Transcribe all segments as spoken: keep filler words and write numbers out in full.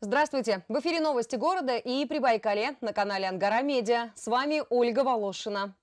Здравствуйте! В эфире новости города и Прибайкалья на канале Ангара Медиа. С вами Ольга Волошина.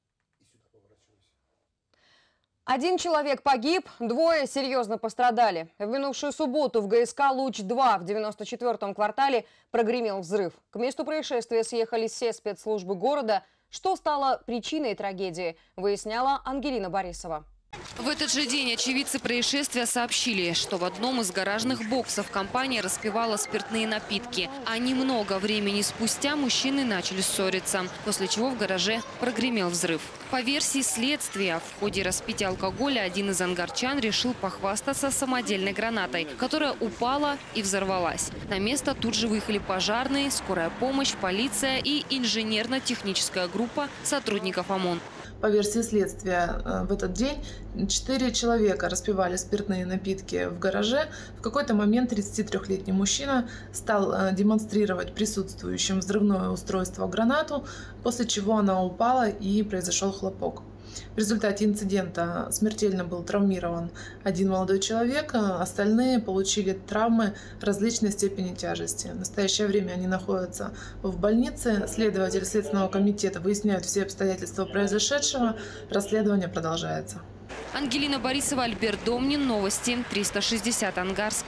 Один человек погиб, двое серьезно пострадали. В минувшую субботу в ГСК «Луч-два» в девяносто четвёртом квартале прогремел взрыв. К месту происшествия съехались все спецслужбы города. Что стало причиной трагедии, выясняла Ангелина Борисова. В этот же день очевидцы происшествия сообщили, что в одном из гаражных боксов компания распивала спиртные напитки. А немного времени спустя мужчины начали ссориться, после чего в гараже прогремел взрыв. По версии следствия, в ходе распития алкоголя один из ангарчан решил похвастаться самодельной гранатой, которая упала и взорвалась. На место тут же выехали пожарные, скорая помощь, полиция и инженерно-техническая группа сотрудников ОМОН. По версии следствия, в этот день четыре человека распивали спиртные напитки в гараже. В какой-то момент тридцатитрёхлетний мужчина стал демонстрировать присутствующим взрывное устройство гранату, после чего она упала и произошел хлопок. В результате инцидента смертельно был травмирован один молодой человек, остальные получили травмы различной степени тяжести. В настоящее время они находятся в больнице. Следователи Следственного комитета выясняют все обстоятельства произошедшего. Расследование продолжается. Ангелина Борисова, Альберт Домнин. Новости триста шестьдесят Ангарск.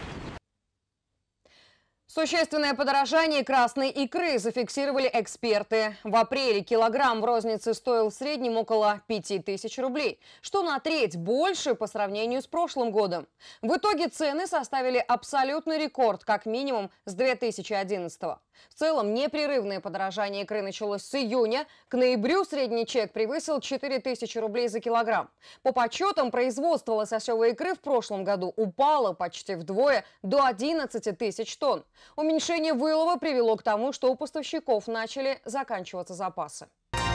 Существенное подорожание красной икры зафиксировали эксперты. В апреле килограмм в рознице стоил в среднем около пяти тысяч рублей, что на треть больше по сравнению с прошлым годом. В итоге цены составили абсолютный рекорд, как минимум с две тысячи одиннадцатого. В целом непрерывное подорожание икры началось с июня. К ноябрю средний чек превысил четыре тысячи рублей за килограмм. По подсчетам, производство лососевой икры в прошлом году упало почти вдвое, до одиннадцати тысяч тонн. Уменьшение вылова привело к тому, что у поставщиков начали заканчиваться запасы.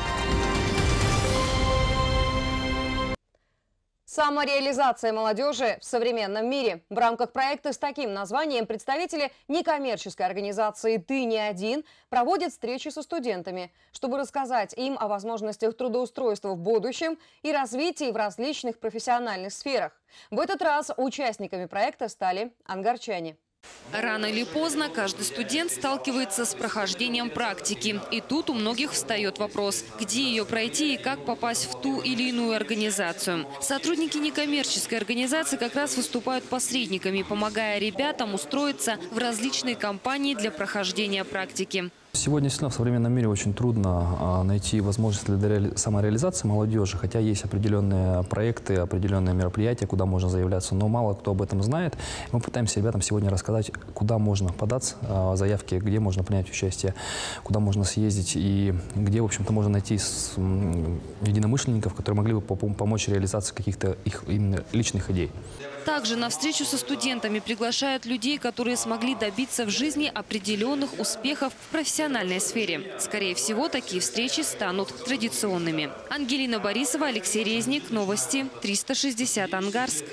Самореализация молодежи в современном мире. В рамках проекта с таким названием представители некоммерческой организации «Ты не один» проводят встречи со студентами, чтобы рассказать им о возможностях трудоустройства в будущем и развитии в различных профессиональных сферах. В этот раз участниками проекта стали ангарчане. Рано или поздно каждый студент сталкивается с прохождением практики. И тут у многих встает вопрос, где ее пройти и как попасть в ту или иную организацию. Сотрудники некоммерческой организации как раз выступают посредниками, помогая ребятам устроиться в различные компании для прохождения практики. Сегодня действительно в современном мире очень трудно найти возможности для самореализации молодежи, хотя есть определенные проекты, определенные мероприятия, куда можно заявляться, но мало кто об этом знает. Мы пытаемся ребятам сегодня рассказать, куда можно податься, заявки, где можно принять участие, куда можно съездить и где, в общем-то, можно найти единомышленников, которые могли бы помочь реализации каких-то их именно личных идей. Также на встречу со студентами приглашают людей, которые смогли добиться в жизни определенных успехов в профессиональной сфере. Скорее всего, такие встречи станут традиционными. Ангелина Борисова, Алексей Резник. Новости триста шестьдесят Ангарск.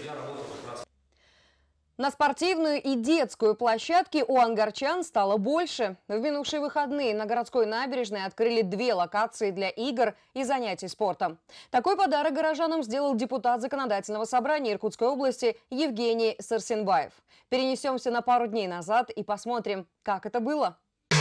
На спортивную и детскую площадки у ангарчан стало больше. В минувшие выходные на городской набережной открыли две локации для игр и занятий спортом. Такой подарок горожанам сделал депутат Законодательного собрания Иркутской области Евгений Сарсенбаев. Перенесемся на пару дней назад и посмотрим, как это было.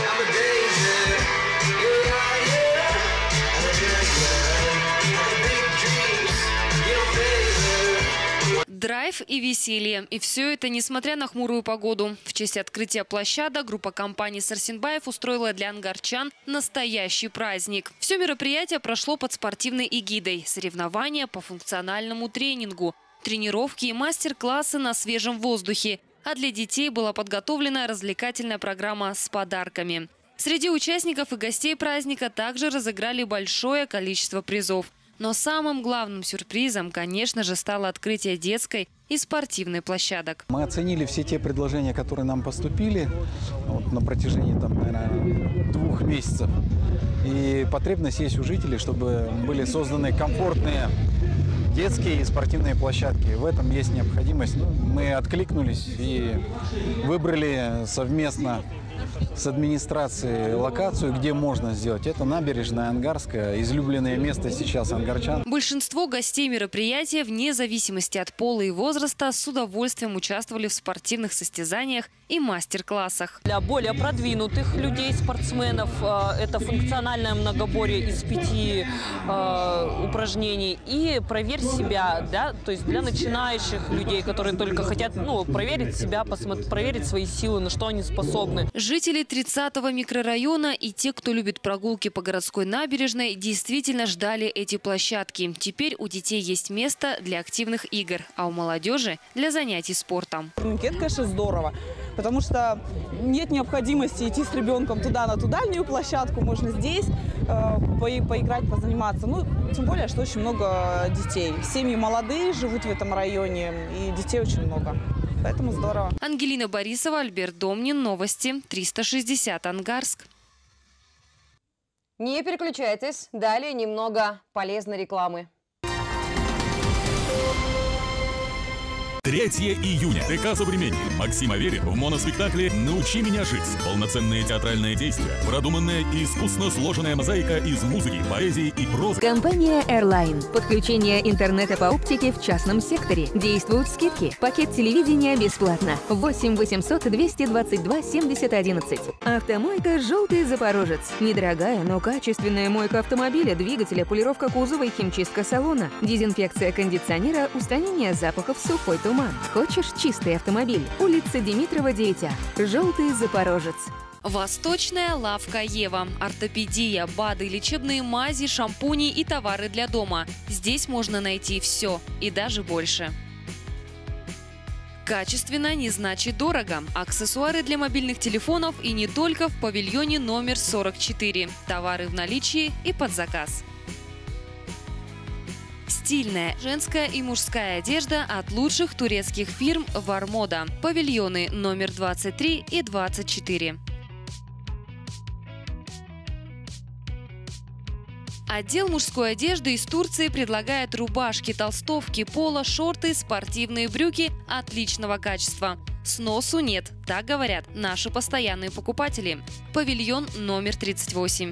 Драйв и веселье. И все это несмотря на хмурую погоду. В честь открытия площадок группа компаний «Сарсенбаев» устроила для ангарчан настоящий праздник. Все мероприятие прошло под спортивной эгидой. Соревнования по функциональному тренингу, тренировки и мастер-классы на свежем воздухе. А для детей была подготовлена развлекательная программа с подарками. Среди участников и гостей праздника также разыграли большое количество призов. Но самым главным сюрпризом, конечно же, стало открытие детской и спортивной площадок. Мы оценили все те предложения, которые нам поступили вот, на протяжении там, наверное, двух месяцев. И потребность есть у жителей, чтобы были созданы комфортные детские и спортивные площадки. В этом есть необходимость. Мы откликнулись и выбрали совместно с администрацией локацию, где можно сделать. Это набережная Ангарская, излюбленное место сейчас ангарчан. Большинство гостей мероприятия, вне зависимости от пола и возраста, с удовольствием участвовали в спортивных состязаниях и мастер-классах. Для более продвинутых людей, спортсменов, это функциональное многоборье из пяти э, упражнений. И проверь себя, да, то есть для начинающих людей, которые только хотят, ну, проверить себя, посмотреть, проверить свои силы, на что они способны. Жители тридцатого микрорайона и те, кто любит прогулки по городской набережной, действительно ждали эти площадки. Теперь у детей есть место для активных игр, а у молодежи – для занятий спортом. Это, конечно, здорово, потому что нет необходимости идти с ребенком туда, на ту дальнюю площадку. Можно здесь э, по поиграть, позаниматься. Ну, тем более, что очень много детей. Семьи молодые живут в этом районе, и детей очень много. Поэтому здорово. Ангелина Борисова, Альберт Домнин. Новости. триста шестьдесят. Ангарск. Не переключайтесь. Далее немного полезной рекламы. третьего июня. ТК «Современник». Максим Аверин в моноспектакле «Научи меня жить». Полноценное театральное действие, продуманная и искусно сложенная мозаика из музыки, поэзии и прозы. Компания Airline. Подключение интернета по оптике в частном секторе. Действуют скидки. Пакет телевидения бесплатно. восемь восемьсот двести двадцать два семьдесят одиннадцать. Автомойка «Желтый Запорожец». Недорогая, но качественная мойка автомобиля, двигателя, полировка кузова и химчистка салона. Дезинфекция кондиционера, устранение запахов, сухой туман. Хочешь чистый автомобиль? Улица Димитрова, девять А. «Желтый Запорожец». Восточная лавка Ева. Ортопедия, БАДы, лечебные мази, шампуни и товары для дома. Здесь можно найти все и даже больше. Качественно не значит дорого. Аксессуары для мобильных телефонов и не только в павильоне номер сорок четыре. Товары в наличии и под заказ. Стильная женская и мужская одежда от лучших турецких фирм «Вармода». Павильоны номер двадцать три и двадцать четыре. Отдел мужской одежды из Турции предлагает рубашки, толстовки, поло, шорты, спортивные брюки отличного качества. Сносу нет, так говорят наши постоянные покупатели. Павильон номер тридцать восемь.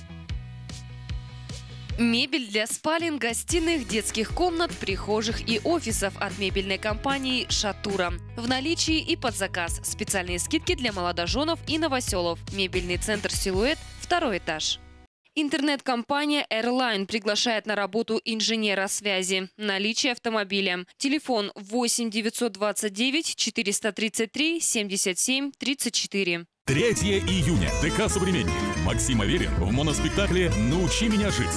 Мебель для спален, гостиных, детских комнат, прихожих и офисов от мебельной компании «Шатура». В наличии и под заказ. Специальные скидки для молодоженов и новоселов. Мебельный центр «Силуэт», второй этаж. Интернет-компания Airline приглашает на работу инженера связи. Наличие автомобиля. Телефон восемь девятьсот двадцать девять четыреста тридцать три семьдесят семь тридцать четыре. третьего июня. ТК «Современник». Максим Аверин в моноспектакле «Научи меня жить».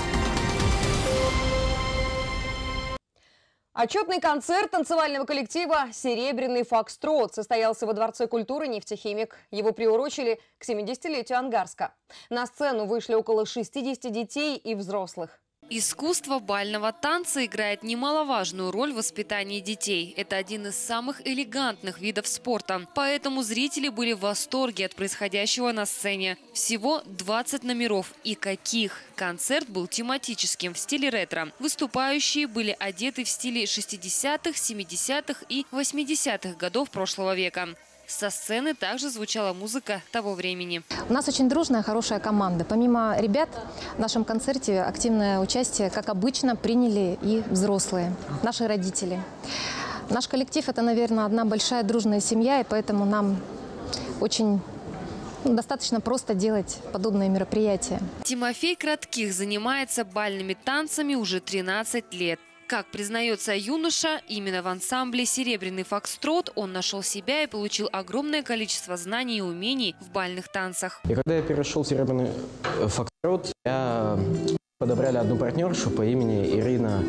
Отчетный концерт танцевального коллектива «Серебряный фокстрот» состоялся во Дворце культуры «Нефтехимик». Его приурочили к семидесятилетию Ангарска. На сцену вышли около шестидесяти детей и взрослых. Искусство бального танца играет немаловажную роль в воспитании детей. Это один из самых элегантных видов спорта. Поэтому зрители были в восторге от происходящего на сцене. Всего двадцать номеров. И каких! Концерт был тематическим, в стиле ретро. Выступающие были одеты в стиле шестидесятых, семидесятых и восьмидесятых годов прошлого века. Со сцены также звучала музыка того времени. У нас очень дружная, хорошая команда. Помимо ребят, в нашем концерте активное участие, как обычно, приняли и взрослые, наши родители. Наш коллектив – это, наверное, одна большая дружная семья, и поэтому нам очень ну, достаточно просто делать подобные мероприятия. Тимофей Кратких занимается бальными танцами уже тринадцать лет. Как признается юноша, именно в ансамбле «Серебряный фокстрот» он нашел себя и получил огромное количество знаний и умений в бальных танцах. И когда я перешел в «Серебряный фокстрот», я подобрали одну партнершу по имени Ирина.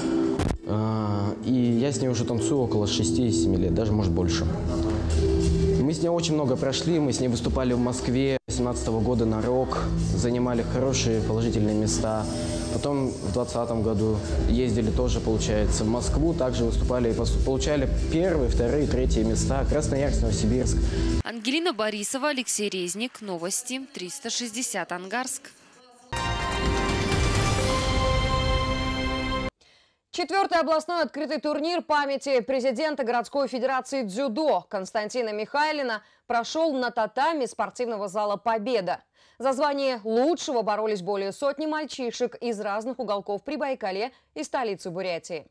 И я с ней уже танцую около шести-семи лет, даже может больше. Мы с ней очень много прошли, мы с ней выступали в Москве семнадцатого года на рок, занимали хорошие положительные места. Потом в двадцатом году ездили тоже, получается, в Москву, также выступали и получали первые, вторые, третьи места. Красноярск, Новосибирск. Ангелина Борисова, Алексей Резник. Новости. триста шестьдесят. Ангарск. Четвертый областной открытый турнир памяти президента городской федерации дзюдо Константина Михайлина прошел на татами спортивного зала «Победа». За звание лучшего боролись более сотни мальчишек из разных уголков Прибайкалья и столицы Бурятии.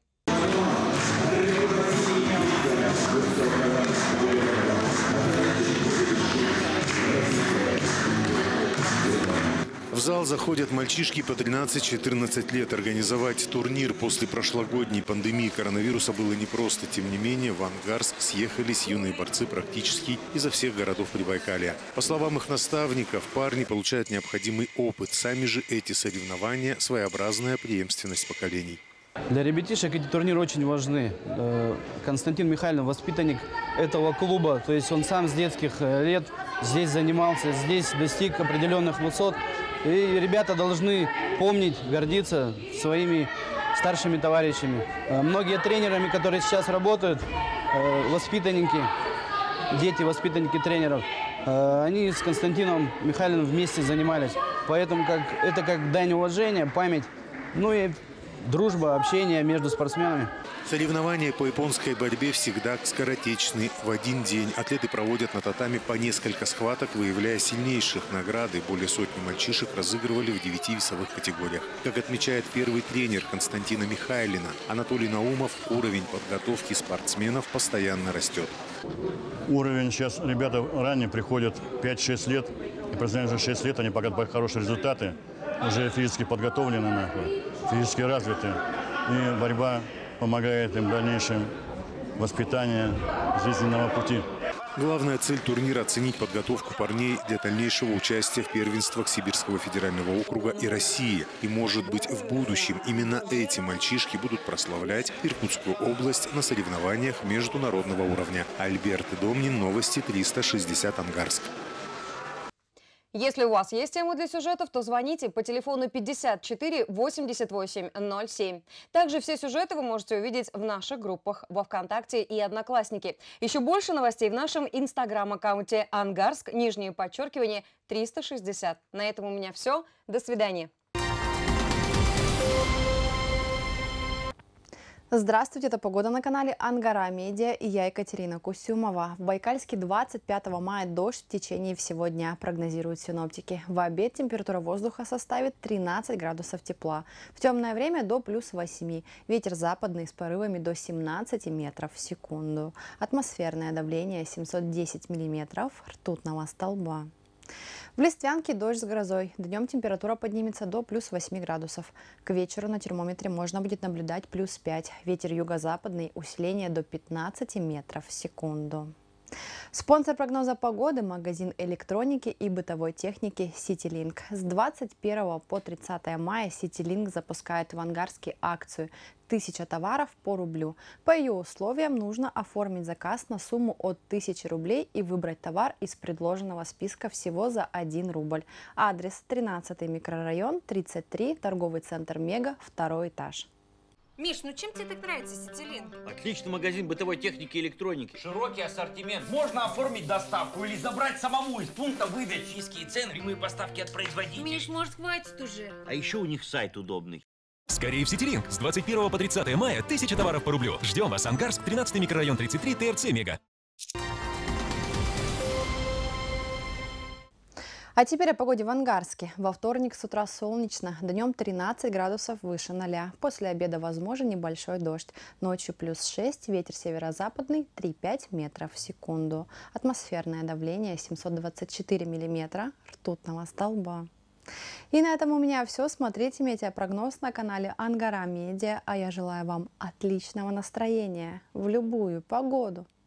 В зал заходят мальчишки по тринадцать-четырнадцать лет. Организовать турнир после прошлогодней пандемии коронавируса было непросто. Тем не менее, в Ангарск съехались юные борцы практически изо всех городов Прибайкалья. По словам их наставников, парни получают необходимый опыт. Сами же эти соревнования – своеобразная преемственность поколений. Для ребятишек эти турниры очень важны. Константин Михайлин – воспитанник этого клуба. То есть он сам с детских лет здесь занимался, здесь достиг определенных высот. И ребята должны помнить, гордиться своими старшими товарищами. Многие тренерами, которые сейчас работают, воспитанники, дети воспитанники тренеров, они с Константином Михайлиным вместе занимались. Поэтому как, это как дань уважения, память, ну и дружба, общение между спортсменами. Соревнования по японской борьбе всегда скоротечны. В один день атлеты проводят на татами по несколько схваток, выявляя сильнейших. Награды более сотни мальчишек разыгрывали в девяти весовых категориях. Как отмечает первый тренер Константина Михайлина Анатолий Наумов, уровень подготовки спортсменов постоянно растет. Уровень сейчас ребята ранее приходят пять-шесть лет. И просто уже шесть лет они показывают хорошие результаты. Уже физически подготовлены, физически развиты. И борьба помогает им в дальнейшем воспитанию жизненного пути. Главная цель турнира – оценить подготовку парней для дальнейшего участия в первенствах Сибирского федерального округа и России. И, может быть, в будущем именно эти мальчишки будут прославлять Иркутскую область на соревнованиях международного уровня. Альберт Домнин, новости триста шестьдесят Ангарск. Если у вас есть темы для сюжетов, то звоните по телефону пятьдесят четыре восемьдесят восемь ноль семь. Также все сюжеты вы можете увидеть в наших группах во ВКонтакте и Одноклассники. Еще больше новостей в нашем инстаграм-аккаунте Ангарск, нижнее подчеркивание, триста шестьдесят. На этом у меня все. До свидания. Здравствуйте, это погода на канале Ангара Медиа и я, Екатерина Кусюмова. В Байкальске двадцать пятого мая дождь в течение всего дня, прогнозируют синоптики. В обед температура воздуха составит тринадцать градусов тепла. В темное время до плюс восьми. Ветер западный с порывами до семнадцати метров в секунду. Атмосферное давление семьсот десять миллиметров ртутного столба. В Листвянке дождь с грозой. Днем температура поднимется до плюс восьми градусов. К вечеру на термометре можно будет наблюдать плюс пять. Ветер юго-западный, усиление до пятнадцати метров в секунду. Спонсор прогноза погоды – магазин электроники и бытовой техники CityLink. С двадцать первого по тридцатое мая CityLink запускает в Ангарске акцию «Тысяча товаров по рублю». По ее условиям нужно оформить заказ на сумму от тысячи рублей и выбрать товар из предложенного списка всего за один рубль. Адрес: тринадцатый микрорайон, тридцать три, торговый центр «Мега», второй этаж. Миш, ну чем тебе так нравится CityLink? Отличный магазин бытовой техники и электроники. Широкий ассортимент. Можно оформить доставку или забрать самому из пункта выдачи. Низкие цены, прямые поставки от производителей. Миш, может, хватит уже? А еще у них сайт удобный. Скорее в CityLink. С двадцать первого по тридцатое мая тысяча товаров по рублю. Ждем вас, Ангарск, тринадцатый микрорайон, тридцать три, ТРЦ «Мега». А теперь о погоде в Ангарске. Во вторник с утра солнечно, днем тринадцать градусов выше ноля. После обеда возможен небольшой дождь. Ночью плюс шесть, ветер северо-западный три-пять метров в секунду. Атмосферное давление семьсот двадцать четыре миллиметра ртутного столба. И на этом у меня все. Смотрите метеопрогноз на канале Ангара Медиа. А я желаю вам отличного настроения в любую погоду.